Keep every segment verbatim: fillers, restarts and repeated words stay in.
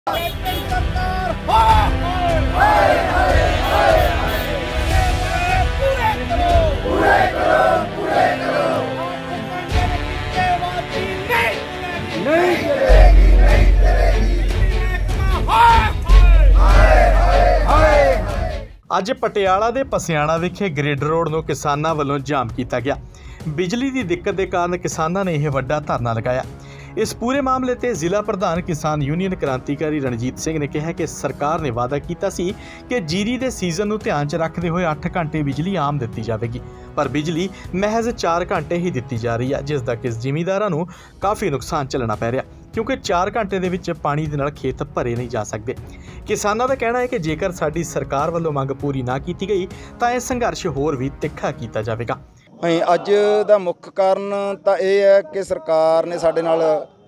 ਅੱਜ ਪਟਿਆਲਾ ਦੇ ਪਸਿਆਣਾ ਵਿਖੇ ਗ੍ਰਿਡ ਰੋਡ ਨੂੰ ਕਿਸਾਨਾਂ ਵੱਲੋਂ ਜਾਮ ਕੀਤਾ ਗਿਆ। ਬਿਜਲੀ ਦੀ ਦਿੱਕਤ ਦੇ ਕਾਰਨ ਕਿਸਾਨਾਂ ਨੇ ਇਹ ਵੱਡਾ ਧਰਨਾ ਲਗਾਇਆ। इस पूरे मामले ते जिला प्रधान किसान यूनियन क्रांतिकारी रणजीत सिंह ने कहा कि सरकार ने वादा किया सी कि जीरी के सीजन नूं ध्यान च रखते हुए अठ घंटे बिजली आम दी जाएगी, पर बिजली महज चार घंटे ही दी जा रही है, जिसका कि जिमींदारां नूं काफ़ी नुकसान झलना पै रहा, क्योंकि चार घंटे दे विच पानी दे नाल खेत भरे नहीं जा सकते। किसानों का कहना है कि जेकर साडी सरकार वालों मंग पूरी ना की गई तो यह संघर्ष होर भी तिखा किया जाएगा। अज का मुख्य कारण तो यह है कि सरकार ने साडे नाल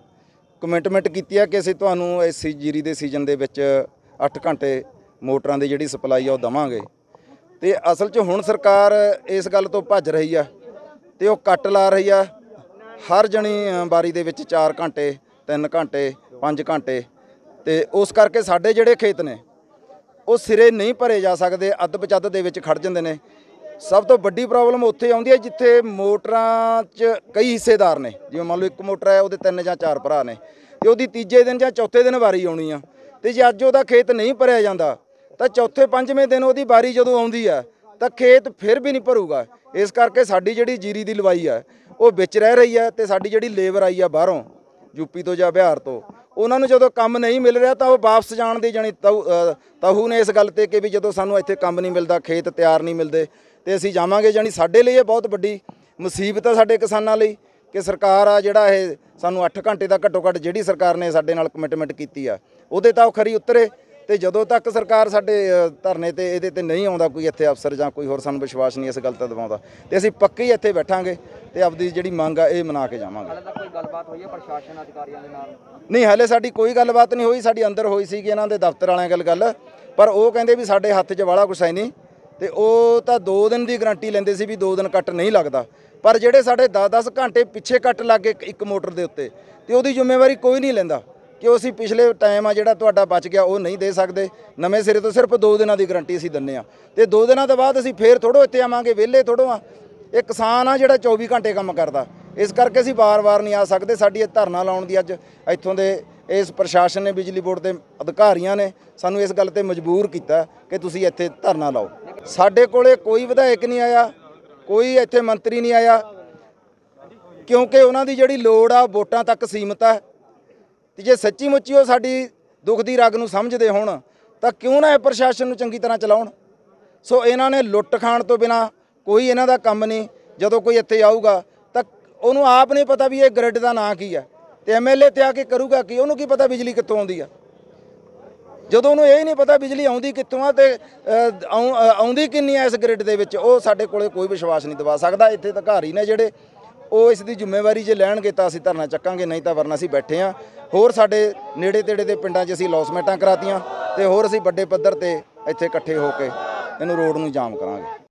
कमिटमेंट की है कि असीं तुहानूं इस जीरी के सीजन के विच अठ घंटे मोटरां की जिहड़ी सप्लाई आ देवांगे। तो असल च हुण सरकार इस गल तो भज रही है तो वो कट ला रही है। हर जणी बारी दे विच चार घंटे तीन घंटे पाँच घंटे तो उस करके साडे जिहड़े खेत ने वो सिरे नहीं भरे जा सकते, अध पचद दे विच खड़ जांदे ने। सब तो वड्डी प्रॉब्लम उत्थे आउंदी है जिथे मोटरां च कई हिस्सेदार ने, जिवें मान लो एक मोटर है उहदे तीन जां चार भरा ने ते उहदी तीजे दिन जां चौथे दिन वारी आउणी आ, ते जे अज उहदा खेत नहीं भरिया जांदा तां चौथे पंजवें दिन उहदी वारी जदों आउंदी है तां खेत फिर भी नहीं भरूगा। इस करके साडी जिहड़ी जीरी दी लवाई है वो विच रह रही है ते साडी जिहड़ी लेबर आई है बाहरों यूपी तो जां बिहार तो, उन्हां नूं जदों काम नहीं मिल रहा तो वापस जाण दी जानी तहू ने इस गल ते कि भी जदों सानूं इत्थे काम नहीं मिलदा, खेत तैयार नहीं मिलते तो असीं जावांगे। जानी साडे लई ये बहुत वड्डी मुसीबत है साडे किसानां लई कि सरकार आ जिहड़ा ये सानूं अठ घंटे दा घट्टो घट्ट जिहड़ी सरकार ने साडे नाल कमिटमेंट कीती आ उहदे तां खरी उतरे, तो जदों तक सरकार साडे धरने ते इहदे ते नहीं आउंदा कोई इत्थे अफसर जां कोई होर सानूं विश्वास नहीं इस गल ते दिवाउंदा ते असीं पक्के ही इत्थे बैठांगे ते आपदी जिहड़ी मंग आ इह मना के जावांगे। हाले तक कोई गलबात होई है प्रशासन अधिकारियों दे नाल? नहीं, हाले साडी कोई गलबात नहीं होई। साडी अंदर होई सी कि इन्हां दे दफ्तर वालियां गल गल पर वो कहंदे भी साडे हत्थ 'च वाला कुछ है नहीं ते ਉਹ ਤਾਂ दो दिन की गारंटी लेंदे सी भी दो दिन कट नहीं लगता, पर ਜਿਹੜੇ ਸਾਡੇ दस दस घंटे पिछे कट लग गए एक मोटर के उत्ते तो ਉਹਦੀ ਜ਼ਿੰਮੇਵਾਰੀ ਕੋਈ नहीं ਲੈਂਦਾ कि ਅਸੀਂ पिछले टाइम आ ਜਿਹੜਾ ਤੁਹਾਡਾ बच गया वो नहीं दे सकते। नਵੇਂ सिरे तो सिर्फ दो दिनों की गारंटी ਅਸੀਂ ਦਿੰਦੇ ਆ ਤੇ दो दिनों के बाद ਅਸੀਂ ਫੇਰ ਥੋੜੋ ਇੱਥੇ ਆਵਾਂਗੇ, ਵਿਹਲੇ ਥੋੜੋ ਆ। ਇਹ ਕਿਸਾਨ ਆ ਜਿਹੜਾ चौबीस घंटे ਕੰਮ ਕਰਦਾ, ਇਸ ਕਰਕੇ ਅਸੀਂ ਵਾਰ-ਵਾਰ ਨਹੀਂ ਆ ਸਕਦੇ। ਸਾਡੀ ਇਹ ਧਰਨਾ ਲਾਉਣ ਦੀ ਅੱਜ ਇੱਥੋਂ ਦੇ इस प्रशासन ने बिजली बोर्ड के अधिकारियों ने सानू इस गल ते मजबूर किया कि तुसी इत्थे धरना लाओ। साडे कोले कोई विधायक नहीं आया, कोई इत्थे मंत्री नहीं आया, क्योंकि उन्हां दी जिहड़ी लोड़ आ वोटां तक सीमित है। ते जे सच्ची मुच्ची वो साडी दुख दी रग नूं समझदे होण तां क्यों ना इह प्रशासन नूं चंगी तरह चलाउण। सो इन्हां ने लुੱਟ खाण तो बिना कोई इन्हां दा काम नहीं। जदों कोई इत्थे आऊगा तां उहनूं आप नहीं पता भी ये ग्रिड दा नां की है तो एम एल ए ते आके करूगा कि उन्होंने की पता बिजली कितों आउंदी है। जदों उन्होंने यही नहीं पता बिजली आउंदी कितों आ ते आउंदी किन्नी है इस ग्रिड दे विच, वो साडे कोले कोई विश्वास नहीं दिवा सकदा। इत्थे अधिकारी ने जिहड़े वो इस दी जिम्मेवारी जे लैणगे तां असीं धरना चक्कांगे, नहीं तां वरना असीं बैठे हाँ। होर साडे नेड़े तेड़े दे पिंडां 'च असीं लॉसमेंटां करातीआं ते होर असीं वड्डे पੱਧਰ ते इत्थे इकट्ठे हो के इहनूं रोड नूं जाम करांगे।